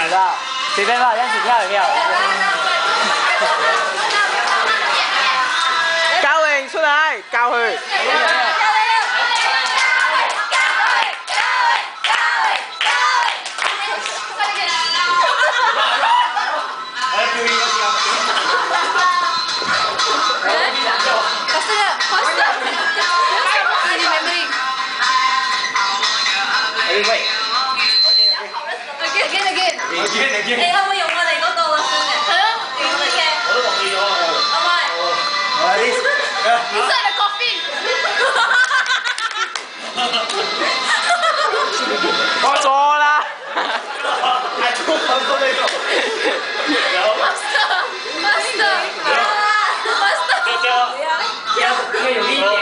知道？随便吧，这样子跳一跳。 高榮出嚟，教佢。 你可唔可以用我哋嗰個啊？係咯，用我哋嘅。我都忘記咗啊！阿威。你真係個邊？ 我錯啦。 係錯咗呢個。Master。應該用呢啲。